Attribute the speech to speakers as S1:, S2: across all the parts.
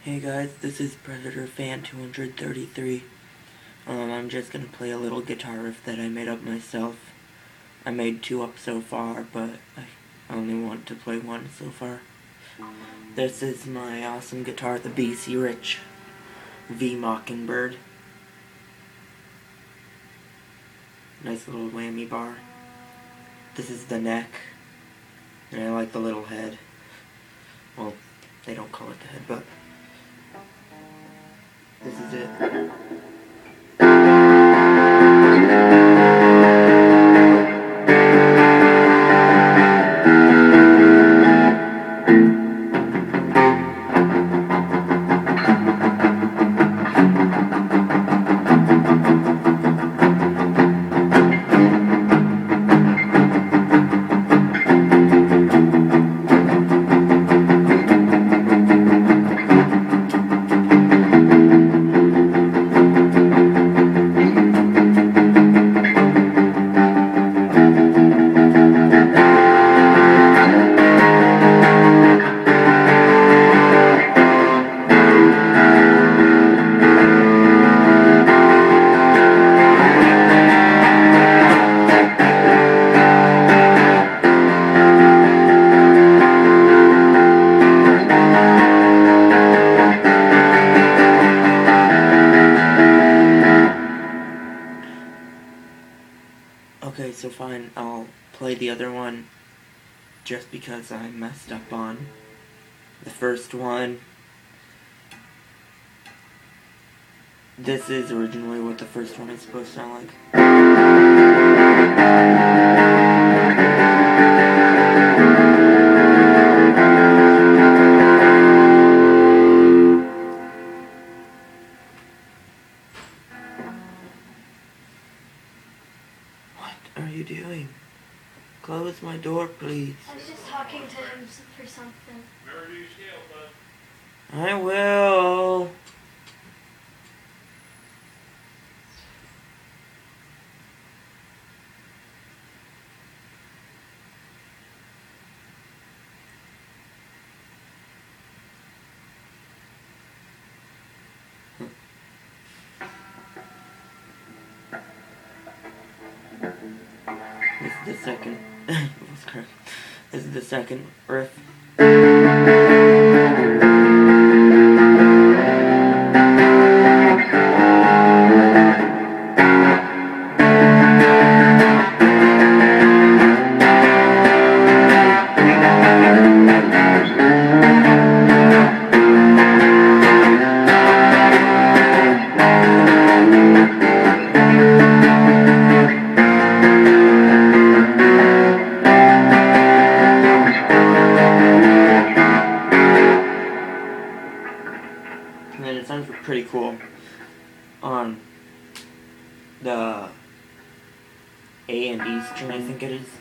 S1: Hey guys, this is Predator Fan 233. I'm just gonna play a little guitar riff that I made up myself. I made 2 up so far, but I only want to play 1 so far. This is my awesome guitar, the BC Rich V Mockingbird. Nice little whammy bar. This is the neck, and I like the little head. Well, they don't call it the head, but this is it. Okay, so fine, I'll play the other one just because I messed up on the first one. This is originally what the first one is supposed to sound like. What are you doing? Close my door, please.
S2: I was just talking to him for something.
S3: Remember to do your scale, bud.
S1: I will. This is the second. This is the second riff. And then it sounds pretty cool on the A and E string, I think it is.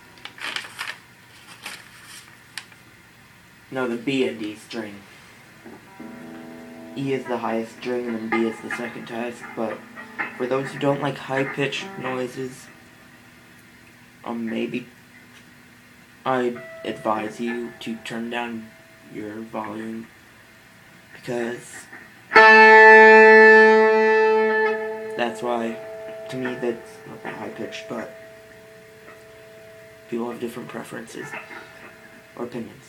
S1: No, the B and D string. E is the highest string and then B is the second highest, but for those who don't like high-pitched noises, maybe I'd advise you to turn down your volume, because that's why, to me, that's not that high-pitched, but people have different preferences or opinions.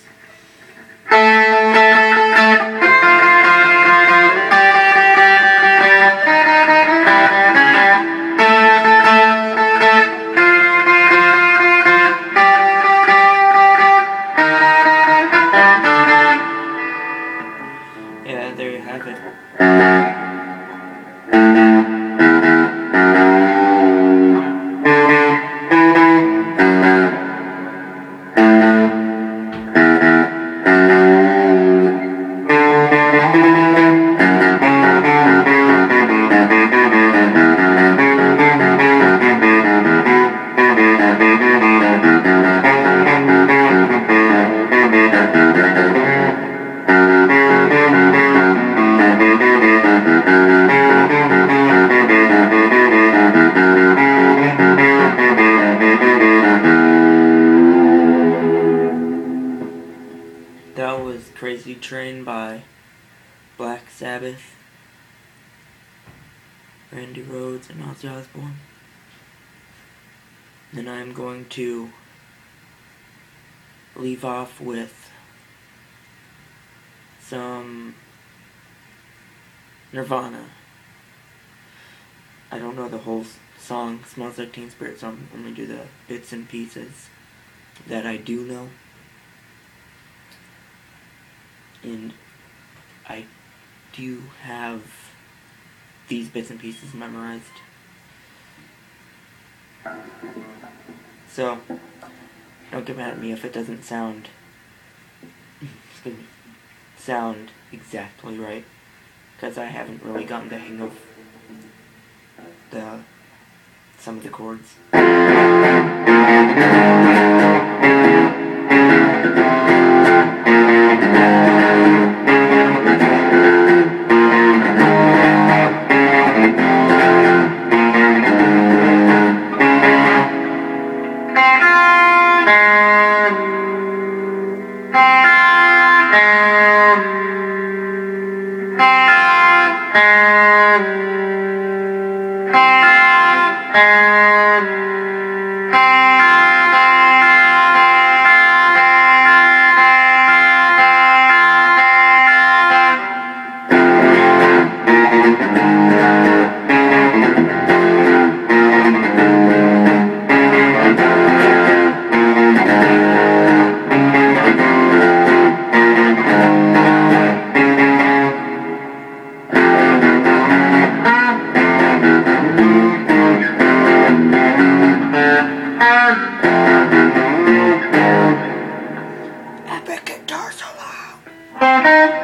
S1: Yeah, there you have it. That was Crazy Train by Black Sabbath, Randy Rhoads, and Ozzy Osbourne. Then I'm going to leave off with some Nirvana. I don't know the whole song, Smells Like Teen Spirit, so I'm only do the bits and pieces that I do know. And I do have these bits and pieces memorized. So, don't get mad at me if it doesn't sound exactly right, because I haven't really gotten the hang of some of the chords. Epic guitar solo!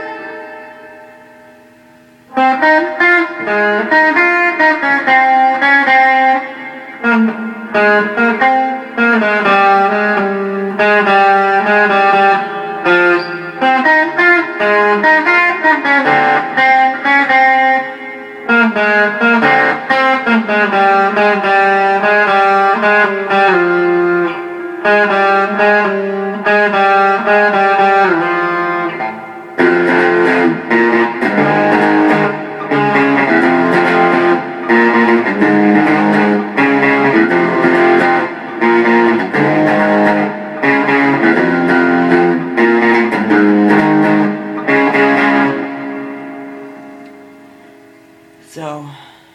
S1: So,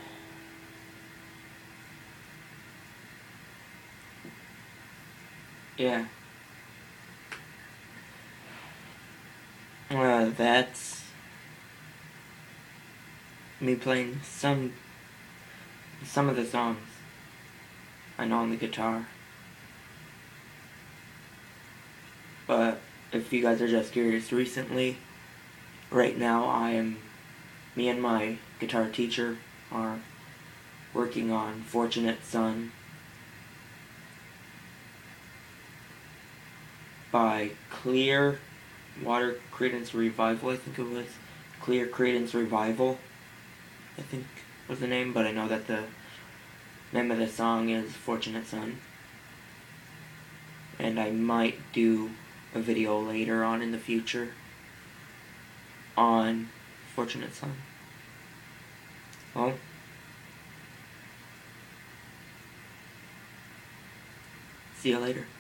S1: yeah. That's me playing some of the songs I know on the guitar. But if you guys are just curious, right now me and my guitar teacher are working on Fortunate Son by Clear Water Creedence Revival, I think it was. Clear Creedence Revival, I think was the name, but I know that the name of the song is Fortunate Son. And I might do a video later on in the future on Fortunate Son. Well, see you later.